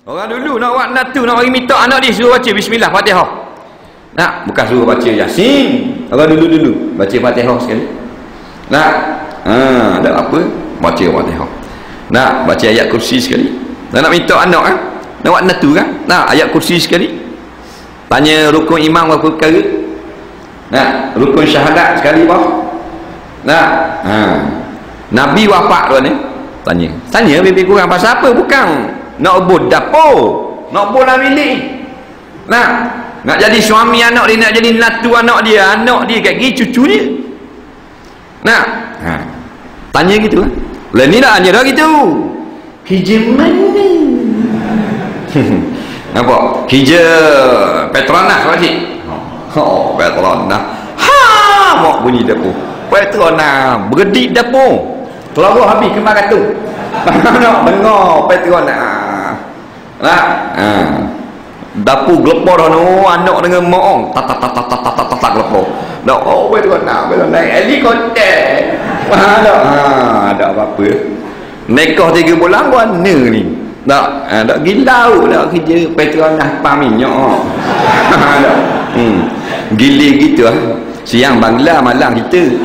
Orang dulu nak buat natu, nak bagi minta anak dia suruh baca bismillah Fatihah. Nak, bukan suruh baca Yasin. Orang dulu baca Fatihah sekali. Nak, ada apa? Baca Fatihah. Nak, baca ayat kursi sekali. Nak minta anak kan? Nak buat natu kan? Nak, ayat kursi sekali. Tanya rukun imam berapa perkara? Nak, rukun syahadat sekali bah. Nak, Nabi wafat tuan ni. Tanya lebih kurang pasal apa? Bukan nak ubur dapur, nak ubur dalam bilik. Nak jadi suami anak dia, nak jadi natu anak dia kat gigi cucu dia. Tanya gitu kan. Lah ni dah dah gitu. Kerja mana? Nampak? Kerja Petronas pakcik. Petronas. Mak bunyi dapur. Petronas berdik dapur. Keluar habis kemar katu. Nak dengar Petronas. Dapur gelepor dah no, anak dengan mak tak gelepor. Dak Petronas naik helikopter. Ada apa-apa. Nikah 3 bulan warna ni. Tak gilau dah kerja Petronas pam minyak. Gila gitu ah. Siang Bangla, malam kita.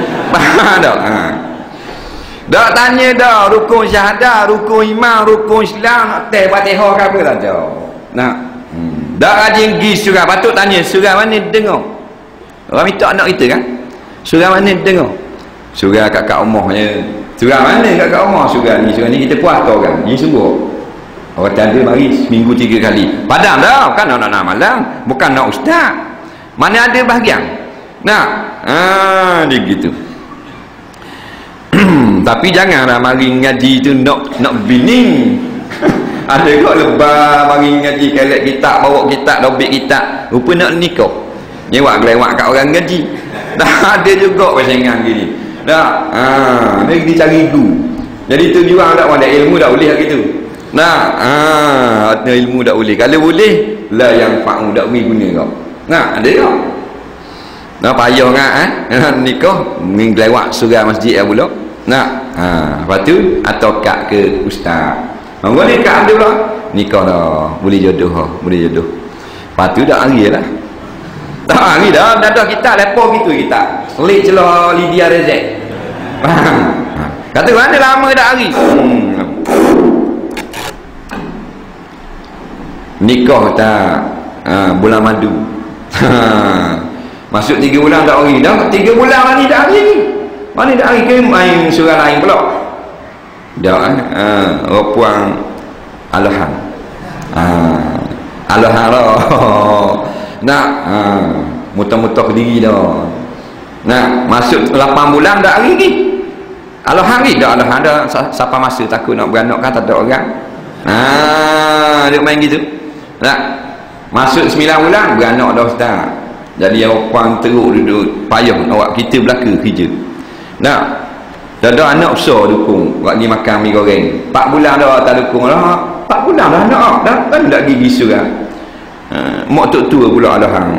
Tak tanya dah rukun syahadah, rukun iman, rukun Islam, teh Fatihah ke apa tak tahu. Dak rajin pergi surah, patut tanya surah mana dengar. Orang minta anak kita kan? Surah mana dengar? Surah kakak umahnya. Surah mana kakak umah? Surah ni kita puas kau kan. Ni sungguh. Orang tak ada mari seminggu 3 kali. Padam dah, kan nak malam, bukan nak ustaz. Mana ada bahagian. Dia gitu. Tapi janganlah mari ngaji tu nak bini. Ada kok lebah mari ngaji kelet kitab, bawa kitab, dobit kitab, rupa nak nikah. Nyewa gelewak kat orang ngaji. Dah ada juga persaingan gini. Dah. Ni dicari guru. Jadi tujuan tak ada ilmu tak boleh gitu. Ada ilmu tak boleh. Kalau boleh la yang fa'u tak beri guna kau. Ada tak? Payah ngak nikah ming lewat surah masjid pula. Lepas tu atau kak ke ustaz. Boleh kak ada pula. Nikah dah. Boleh jodoh. Lepas tu dah hari lah. Tak hari dah. Dah kita lepo gitu kita. Selit celah Lydia Rezek. Kata mana lama dah hari. Nikah tak bulan madu. Masuk 3 bulan tak hari dah. 3 bulan lah ni dah hari ni. Mana dah hari ke main surah lain pula. Dah puang Alohan. Alohan lah. Nak muta-muta ke diri dah. Nak masuk 8 bulan dah hari ni. Alohan ni dah Alohan dah. Siapa masa takut nak beranak kan tak ada orang. Dia main gitu. Nak masuk 9 bulan beranak dah ustaz. Jadi orang teruk duduk payah awak kita belaka kerja. Nak dah ada anak besar dukung buat ni makan mi goreng. 4 bulan dah tak dukung lah. 4 bulan dah anak dah kan dak gigi surah. Mak tua pula dah hang.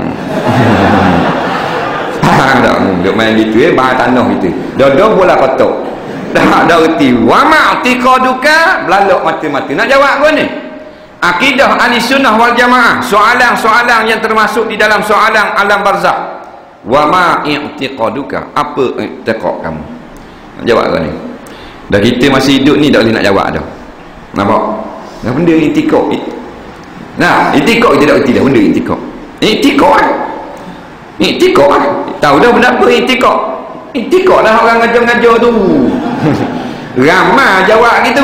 Dah duk main gitu bahar tanah kita. Dah bola kotak. Dah reti. Wa ma'tiqaduka belalok mata-mata. Nak jawab apa ni? Akidah Ahlussunnah wal Jamaah, soalan-soalan yang termasuk di dalam soalan alam barzakh. Wa ma i'tiqaduka, apa i'tiqad kamu? Nak jawab apa ni? Dah kita masih hidup ni tak boleh nak jawab dah. Nampak? Dah benda i'tiqad. I'tiqad kita tak reti dah benda i'tiqad. I'tiqad. Tahu dah benda apa i'tiqad? I'tiqad lah orang ngajar-ngajar tu. Ramai jawab gitu.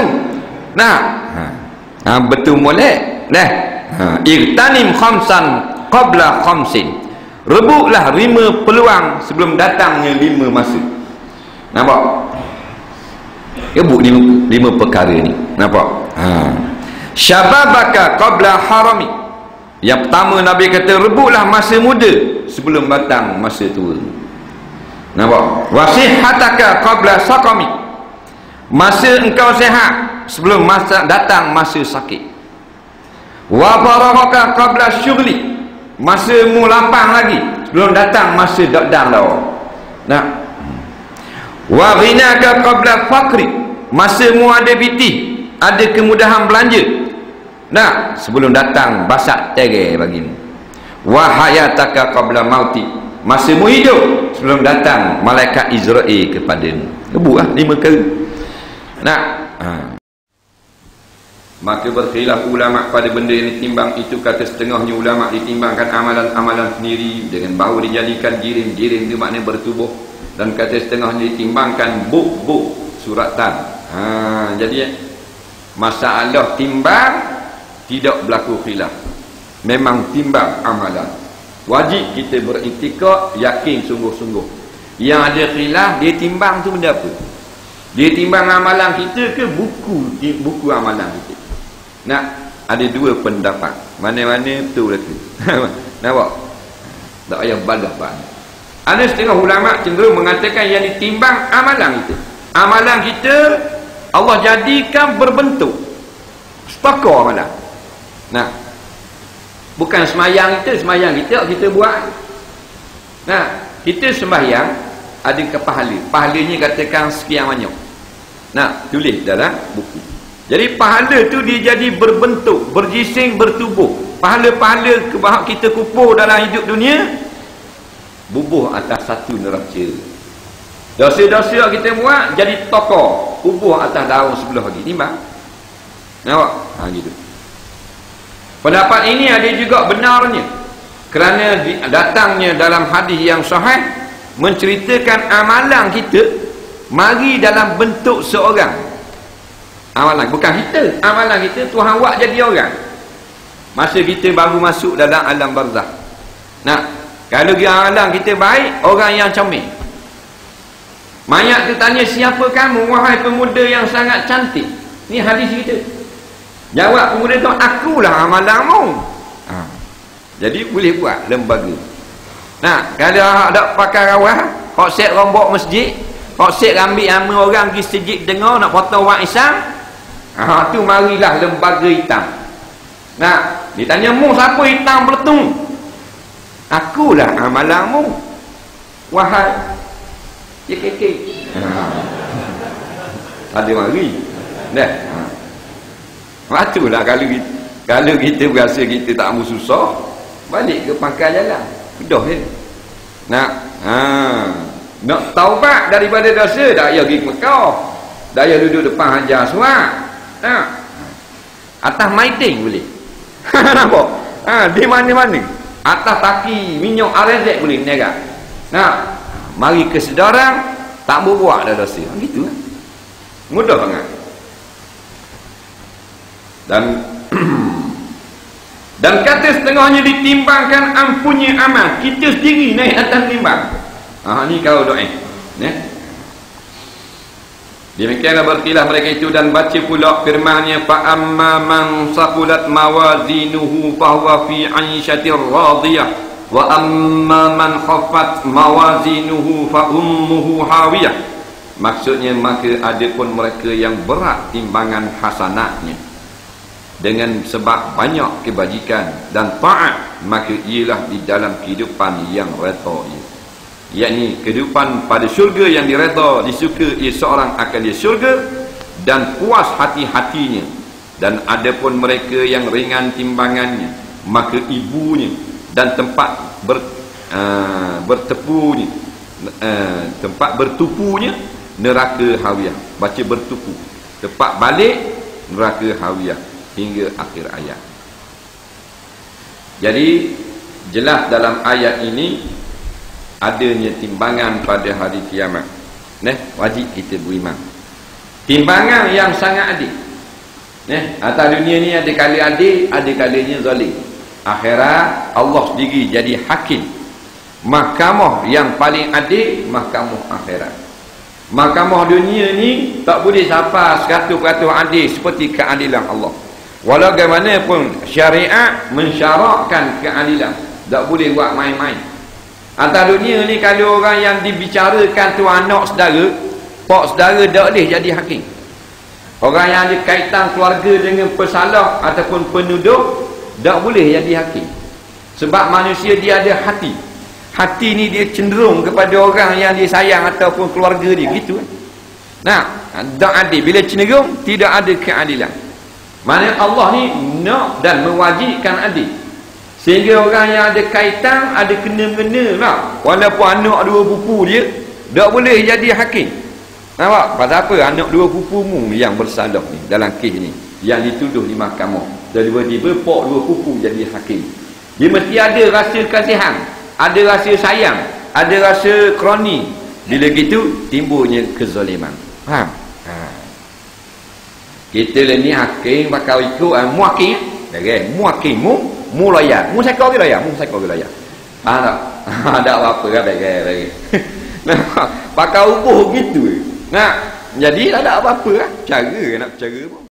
Betul molek irtanim khamsan qabla khamsin. Rebutlah 5 peluang sebelum datangnya 5 masa. Nampak? Rebut 5 perkara ni. Nampak? Syababaka qabla harami. Yang pertama Nabi kata rebutlah masa muda sebelum datang masa tua. Nampak? Wasihataka qabla saqami. Masa engkau sehat sebelum masa datang masa sakit. Wa farahaka qabla syughli. Masa mu lapang lagi sebelum datang masa dakdam dah. Wa ghinaka qabla faqri. Masa mu ada pitih, ada kemudahan belanja Nah, sebelum datang basak terai bagimu. Wa hayataka qabla mauti, masemu hidup sebelum datang malaikat Israel kepadamu. Kebuah 5 kali. Nah, maka berkhilaf ulama pada benda yang ditimbang itu. Kata setengahnya ulama ditimbangkan amalan-amalan sendiri dengan bahu dijadikan jirim-jirim itu maknanya bertubuh, dan kata setengahnya ditimbangkan buk-buk suratan. Jadi masalah timbang tidak berlaku khilaf, memang timbang amalan. Wajib kita beriktikad, yakin sungguh-sungguh. Yang ada khilaf dia timbang tu benda apa? Dia timbang amalan kita ke buku amalan kita? Nah, ada 2 pendapat. Mana-mana betul lagi. Nampak? Tak payah balah banyak. Ada setengah ulama cenderung mengatakan yang ditimbang amalan kita. Amalan kita Allah jadikan berbentuk stakar amalan. Nah, bukan semayang kita buat. Nah, kita sembahyang ada ke pahala. Pahalanya katakan sekian banyak. Nah, tulis dalam buku. Jadi pahala tu dia jadi berbentuk, berjising, bertubuh. Pahala-pahala kita kupur dalam hidup dunia bubuh atas satu neraca. Dosa-dosa kita buat jadi tokor, bubuh atas daun sebelah lagi. Timbang. Nampak? Gitu. Pendapat ini ada juga benarnya, kerana datangnya dalam hadis yang sahih menceritakan amalan kita mari dalam bentuk seorang. Amalan bukan kita, amalan kita Tuhan buat jadi orang masa kita baru masuk dalam alam barzakh. Nah, kalau amalan kita baik, orang yang comel, mayat tu tanya, siapa kamu wahai pemuda yang sangat cantik? Ni hadis kita. Jawab pemuda tu, akulah amalanmu. Jadi boleh buat lembaga. Nah, kalau ada pakai rawah, hok set rombok masjid, hok set ambil nama orang pergi sejid dengar nak potong wak Islam, tu marilah lembaga hitam. Nah, ditanya, mu siapa hitam peletung? Akulah amalanmu wahai JKK. Ada mari dah. Itulah kalau kita berasa kita tak mau susah, balik ke pangkal jalan mudah je. Nak taubat daripada dosa, dak payah pergi ke Mekah, dak payah duduk depan Hajar Aswad. Atas maiting boleh. Nampak? Di mana-mana. Atas taki minyak arezek boleh berniaga. Mari ke sedarang, tak buat dah dosa. Gitu kan? Mudah sangat. Dan kata setengahnya ditimbangkan ampunnya amal. Kita sendiri naik atas timbang. Ni kau doa. Demikianlah berkhilaf mereka itu, dan baca pula firman-Nya, fa amma man saqulat mawazinuhu fa huwa fi 'aishatir radiyah wa amma man khaffat mawazinuhu fa ummuhu hawiyah. Maksudnya, maka adapun mereka yang berat timbangan hasanatnya dengan sebab banyak kebajikan dan taat, maka ialah di dalam kehidupan yang redha, yakni kehidupan pada syurga yang direda, disuka ia seorang akan dia syurga dan puas hati-hatinya. Dan adapun mereka yang ringan timbangannya, maka ibunya dan tempat bertupunya neraka hawiyah. Baca bertupu, tempat balik neraka hawiyah, hingga akhir ayat. Jadi jelas dalam ayat ini adanya timbangan pada hari kiamat. Wajib kita beriman. Timbangan yang sangat adil. Atas dunia ni ada kali adil, ada kalinya zalim. Akhirat Allah sendiri jadi hakim. Mahkamah yang paling adil, mahkamah akhirat. Mahkamah dunia ni tak boleh sampai 100% adil seperti keadilan Allah. Walau bagaimanapun syariat mensyarakkan keadilan, tak boleh buat main-main. Atas dunia ni kalau orang yang dibicarakan tu anak saudara, pak saudara, tak boleh jadi hakim. Orang yang ada kaitan keluarga dengan pesalah ataupun penuduh, tak boleh jadi hakim. Sebab manusia dia ada hati. Hati ni dia cenderung kepada orang yang dia sayang ataupun keluarga dia, gitu. Tak adil. Bila cenderung tidak ada keadilan. Maknanya Allah ni nak dan mewajibkan adil. Sehingga orang yang ada kaitan, ada kena-mengena lah. Walaupun anak dua pupu dia, tak boleh jadi hakim. Nampak? Pasal apa? Anak dua pupumu yang bersalah ni, dalam kes ni, yang dituduh di mahkamah. Dan tiba-tiba pok dua pupu jadi hakim. Dia mesti ada rasa kasihan, ada rasa sayang, ada rasa kroni. Bila gitu, timbulnya kezaliman. Faham? Kita ni hakim bakal ikut muhakim. Muhakimmu mulaya, mu sakau ke laya, faham tak? Ada apa-apa kan bagi. Nah, bakal ubuh gitu. Nah, jadi tak ada apa-apa lah. Cara nak bercara pun